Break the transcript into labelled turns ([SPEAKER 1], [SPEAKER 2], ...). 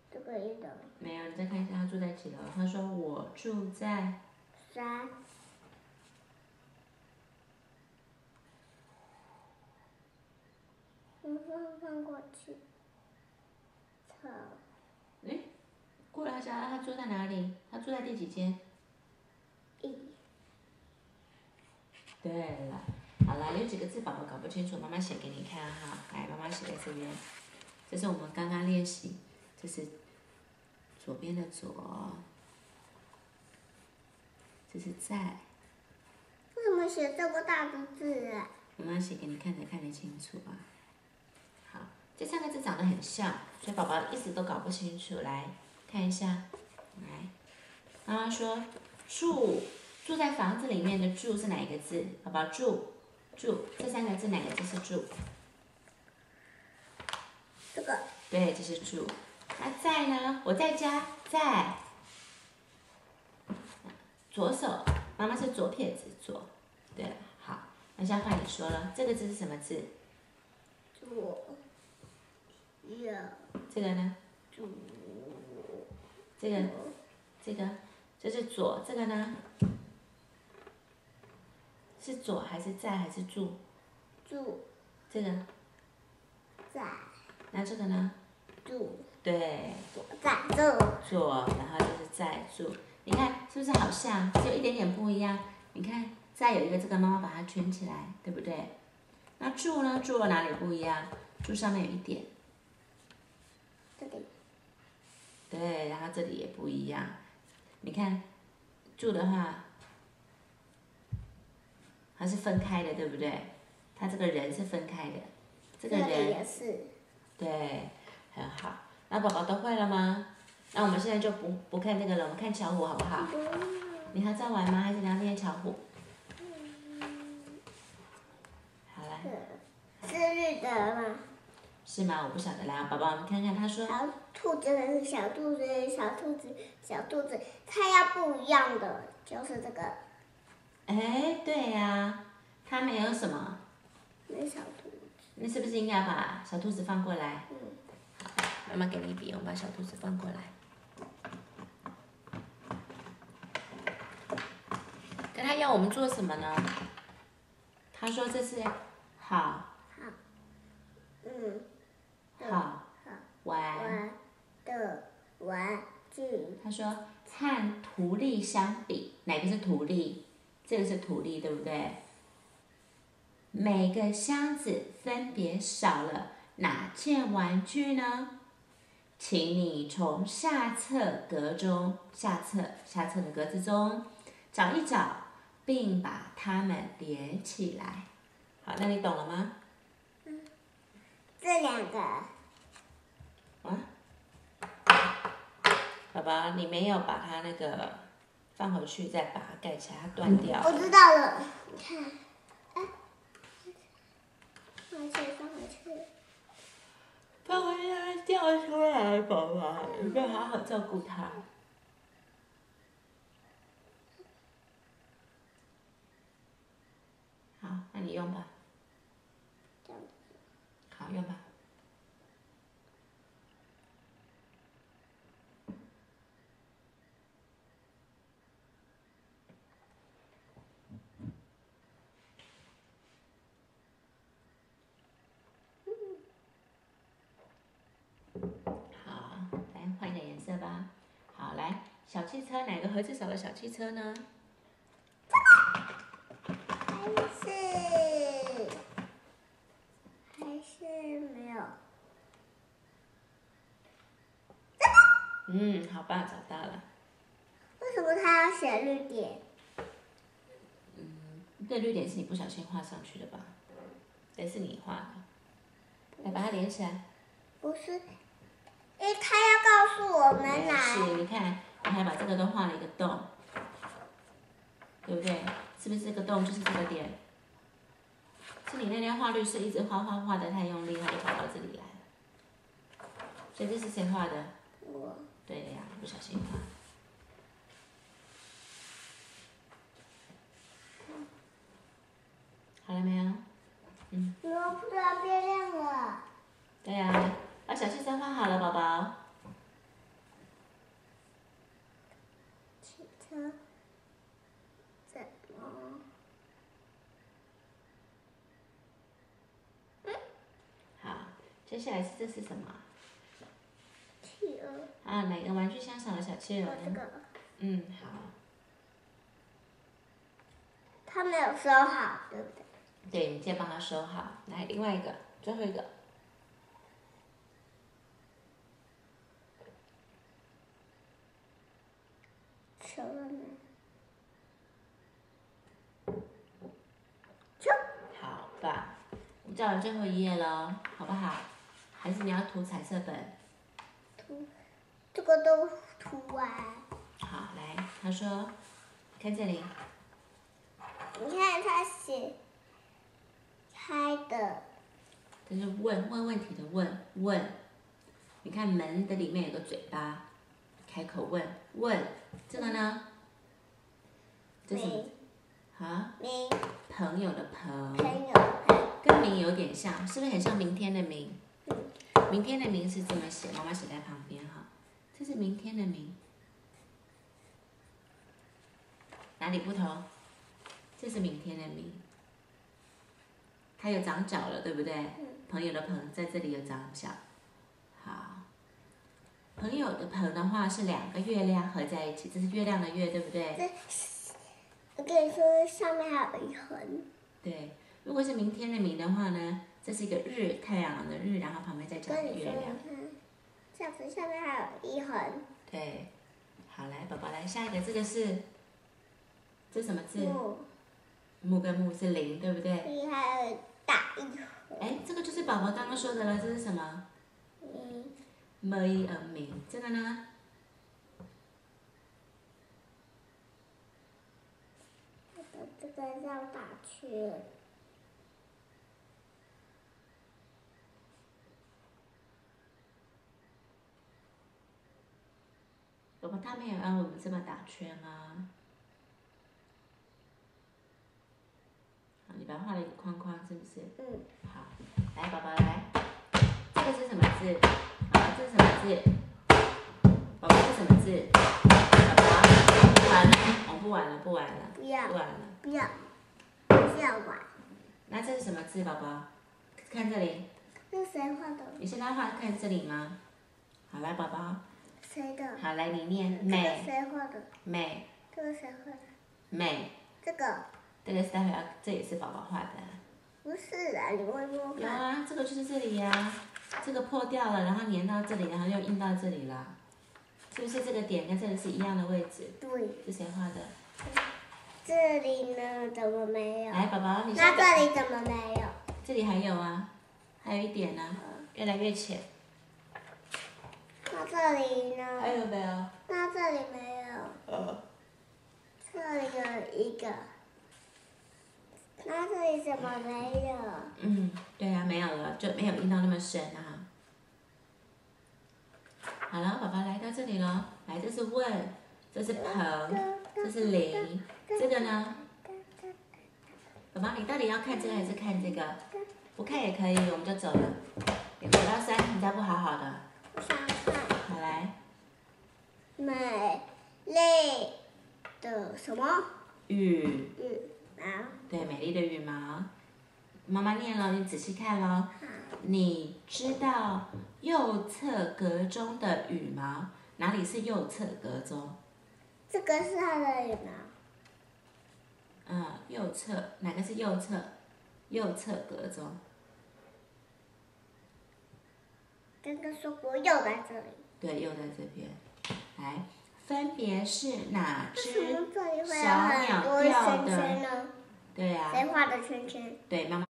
[SPEAKER 1] 这个1楼。
[SPEAKER 2] 没有，你再看一下他住在几楼？他说我住在
[SPEAKER 1] 3。放过去。草。
[SPEAKER 2] 哎，过来家，他住在哪里？他住在第几间
[SPEAKER 1] ？1。
[SPEAKER 2] 对了，好了，有几个字宝宝搞不清楚，妈妈写给你看哈。来，妈妈写在这边。这是我们刚刚练习，这是左边的左，这是在。
[SPEAKER 1] 为什么写这么大的字啊？
[SPEAKER 2] 妈妈写给你看才看得清楚啊。好，这3个字长得很像，所以宝宝一直都搞不清楚。来看一下，来，妈妈说住在房子里面的住是哪一个字？宝宝住这3个字哪个字是住？
[SPEAKER 1] 这个。
[SPEAKER 2] 对，这是住。那在呢？我在家，在。左手，妈妈是左撇子左。对了，好，那现在换你说了，这个字是什么字？
[SPEAKER 1] 左。右。
[SPEAKER 2] 这个呢？
[SPEAKER 1] 左。
[SPEAKER 2] 这个，这是左，这个呢？是左还是在还是住？
[SPEAKER 1] 住。
[SPEAKER 2] 这个。
[SPEAKER 1] 在。
[SPEAKER 2] 那这个呢？
[SPEAKER 1] 住。
[SPEAKER 2] 对。
[SPEAKER 1] 在住。
[SPEAKER 2] 左，然后就是在住。你看是不是好像？只有一点点不一样。你看，再有一个这个，妈妈把它圈起来，对不对？那住呢？住哪里不一样？住上面有一点。
[SPEAKER 1] 这里。
[SPEAKER 2] 对，然后这里也不一样。你看，住的话，它是分开的，对不对？它这个人是分开的，这个人
[SPEAKER 1] 也是。
[SPEAKER 2] 对，很好。那宝宝都会了吗？那我们现在就不看这个了，我们看巧虎好不好？你还在玩吗？还是你要练巧虎？好来。
[SPEAKER 1] 是绿的吗？
[SPEAKER 2] 是吗？我不晓得。来，宝宝，我们看看他说。
[SPEAKER 1] 小兔子，小兔子，小兔子，小兔子，它要不一样的，就是这个。
[SPEAKER 2] 哎，对呀，它没有什么。
[SPEAKER 1] 没小兔子。
[SPEAKER 2] 那是不是应该把小兔子放过来？好，妈妈给你笔，我们把小兔子放过来。跟他要我们做什么呢？他说这是好。好。玩
[SPEAKER 1] 的玩具。
[SPEAKER 2] 他说和图例相比，哪个是图例？这个是图例，对不对？每个箱子分别少了哪件玩具呢？请你从下册的格子中找一找，并把它们连起来。好，那你懂了吗？
[SPEAKER 1] 这2个。
[SPEAKER 2] 啊？宝宝，你没有把它那个放回去，再把它盖起来，它断掉了。
[SPEAKER 1] 我知道了，你看，哎，放回去。
[SPEAKER 2] 放回去它掉出来，宝宝，你要好好照顾它。好，那你用吧。好，用吧。好，来换一点颜色吧。好，来，小汽车哪个盒子少了小汽车呢？
[SPEAKER 1] 还是没有。
[SPEAKER 2] 好棒，找到了。
[SPEAKER 1] 为什么他要写绿点？
[SPEAKER 2] 这绿点是你不小心画上去的吧？对，是你画的。来，把它连起来。
[SPEAKER 1] 不是，因为他要告诉我们
[SPEAKER 2] 是，你看，我还把这个都画了一个洞，对不对？是不是这个洞就是这个点？是你那天画绿色，一直画的太用力，它就跑到这里来了。所以这是谁画的？
[SPEAKER 1] 我。
[SPEAKER 2] 对的呀，不小心画。好了没有？
[SPEAKER 1] 我不知道变亮了。
[SPEAKER 2] 对呀，把小汽车画好了，宝宝。 接下来这是什么？
[SPEAKER 1] 企鹅。
[SPEAKER 2] 啊，哪个玩具箱少了小企鹅呢？
[SPEAKER 1] 这个。
[SPEAKER 2] 嗯，好。
[SPEAKER 1] 他没有收好，对不对？
[SPEAKER 2] 对，你先帮他收好。来，另外一个，最后一个。
[SPEAKER 1] 收了没？
[SPEAKER 2] 好吧，我们照完最后一页了，好不好？还是你要涂彩色本？
[SPEAKER 1] 涂，这个都涂完。
[SPEAKER 2] 好，来，他说，看这里。
[SPEAKER 1] 你看他写开的。
[SPEAKER 2] 这是问问题的问。你看门的里面有个嘴巴，开口问。这个呢？这是什么？啊？
[SPEAKER 1] 明。
[SPEAKER 2] 朋友的朋。
[SPEAKER 1] 朋友。
[SPEAKER 2] 跟明有点像，是不是很像明天的明？明天的明是这么写，妈妈写在旁边哈。这是明天的明。哪里不同？这是明天的明。它有长角了，对不对？朋友的朋在这里有长角。好，朋友的朋的话是2个月亮合在一起，这是月亮的月，对不对？
[SPEAKER 1] 我跟你说，上面还有一横。
[SPEAKER 2] 对，如果是明天的明的话呢，这是一个日，太阳的日，然后旁边再加个月亮。
[SPEAKER 1] 这样子下面还有一横。
[SPEAKER 2] 对，好，来，宝宝来下一个，这个是，这什么字？
[SPEAKER 1] 木。
[SPEAKER 2] 木跟木是0，对不对？
[SPEAKER 1] 这里还有大一横。
[SPEAKER 2] 哎，这个就是宝宝刚刚说的了，这是什么？明，这个呢？
[SPEAKER 1] 这个要打圈。
[SPEAKER 2] 宝宝他没有让我们这么打圈啊。好，你把它画了一个框框，是不是？好，来，宝宝来，这个是什么字？啊，这是什么字？宝宝是什么字？宝宝，完了，哦，不玩了。
[SPEAKER 1] 不要。不要玩。
[SPEAKER 2] 那这是什么字，宝宝？看这里。
[SPEAKER 1] 这是谁画的？
[SPEAKER 2] 你现在画看这里吗？好，来，宝宝。
[SPEAKER 1] 谁的？
[SPEAKER 2] 好，来你念
[SPEAKER 1] 美。这个谁画的？
[SPEAKER 2] 美。
[SPEAKER 1] 这个谁画的？
[SPEAKER 2] 美。
[SPEAKER 1] 这个。
[SPEAKER 2] 这个是待会要，这也是宝宝画的。
[SPEAKER 1] 不是啊，你摸摸看。
[SPEAKER 2] 有啊，这个就是这里呀，这个破掉了，然后粘到这里，然后又印到这里了，是不是这个点跟这个是一样的位置？
[SPEAKER 1] 对。
[SPEAKER 2] 是谁画的？
[SPEAKER 1] 这里呢？怎么没有？
[SPEAKER 2] 来，宝宝，你
[SPEAKER 1] 那这里怎么没有？
[SPEAKER 2] 这里还有啊，还有一点呢，越来越浅。
[SPEAKER 1] 那这里呢？
[SPEAKER 2] 还有没有？
[SPEAKER 1] 那这里没有。这里有一个。那这里怎么没有？
[SPEAKER 2] 对啊，没有了，就没有印到那么深啊。好了，宝宝来到这里了，来，这是问，这是朋，这是0，这个呢？宝宝，你到底要看这个还是看这个？不看也可以，我们就走了。你走到3，你再不好好的。
[SPEAKER 1] 我想看。
[SPEAKER 2] 好来。
[SPEAKER 1] 美丽的什么？
[SPEAKER 2] 羽
[SPEAKER 1] 毛。
[SPEAKER 2] 对，美丽的羽毛。妈妈念了，你仔细看咯。你知道右侧格中的羽毛哪里是右侧格中？
[SPEAKER 1] 这个是它的羽毛。
[SPEAKER 2] 右侧哪个是右侧？右侧格中。
[SPEAKER 1] 刚刚说过右在这里。
[SPEAKER 2] 对，右在这边。来，分别是哪只
[SPEAKER 1] 为什么这里会有
[SPEAKER 2] 小
[SPEAKER 1] 很多
[SPEAKER 2] 鸟掉
[SPEAKER 1] 圈圈
[SPEAKER 2] 的？
[SPEAKER 1] 呢？
[SPEAKER 2] 对呀。
[SPEAKER 1] 谁画的圈圈？
[SPEAKER 2] 对，妈妈。